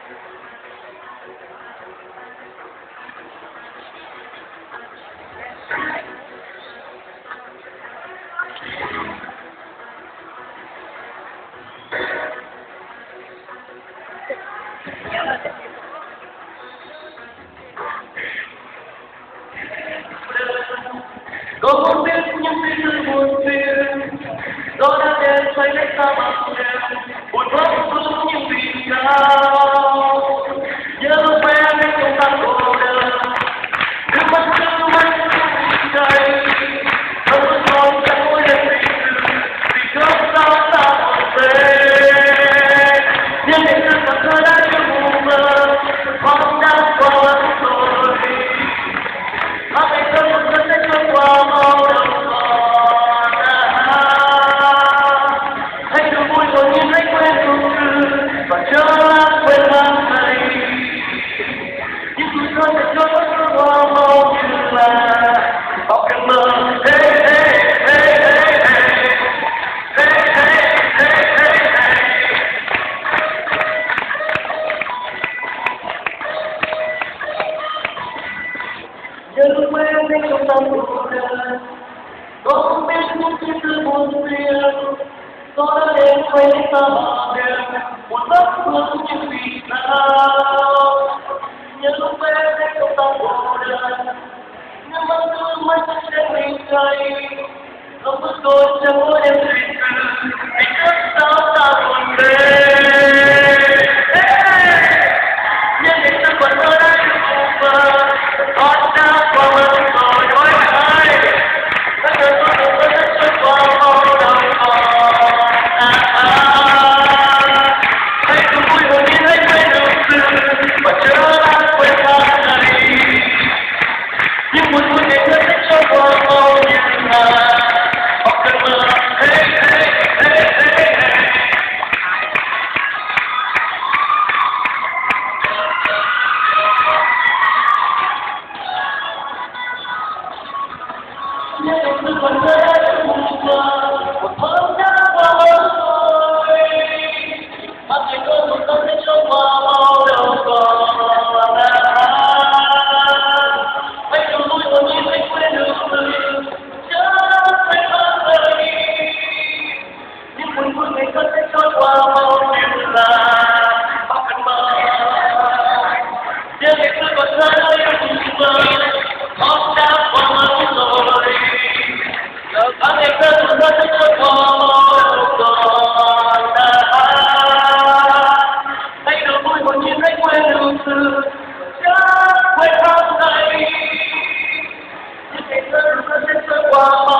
Có không biết những suy tư buồn phiền, gió đã đêm xoay lấy ta bằng đêm, buồn vấp xuống những vì sao. Nhớ lúc bé biết không ta cô đơn, nước mắt nước mắt cay, không có con chẳng mỗi đêm vì tư, vì khóc sao ta buồn về. Nhưng hiện thực cả thơ đã như mù mờ, bóng đã qua rồi. Hãy subscribe cho kênh Ghiền Mì Gõ để không bỏ lỡ những lúc mơ đến trong tâm cuộc đời, có không biết những suy tư buồn phiền, gió đã đến quay ta bằng đêm, buồn vấp xuống những vì sao. Nhớ lúc mơ đến trong tâm cuộc đời, nước mắt sẽ mình cay, không có tôi chẳng có em suy tư, vì trước sao ta buồn về. Nhưng hiện thực vẫn thơ đã như mù mờ, con đã qua mất rồi đôi ai. Tất cả tôi không có rất trôi qua mau đâu còn. Hãy cùng vui hồn nhiên hãy quên được sự và chớ lãng quên tháng ngày. Nhưng buồn vui ngày thơ sẽ trôi qua mau như là hoặc cơn mơ. Hey hey hey hey hey. Nhưng em cứ còn nhớ đến mùa mơ, một hôm đã qua mất rồi. Mà ngày có một tâm sẽ trôi qua mau đâu còn. Hãy cùng vui hồn nhiên hãy quên được sự chớ quên tháng ngày. Nhưng buồn vui ngày thơ sẽ trôi qua mau như là bao cơn mơ. Nhưng em cứ còn nhớ đến mùa mơ, hôm đã qua mất rồi. Hãy ngày thơ cũng đã sẽ trôi qua mau đâu còn. Hãy được vui hồn nhiên hãy quên được sự chớ quên tháng ngày. Nhưng ngày thơ cũng đã sẽ trôi qua mau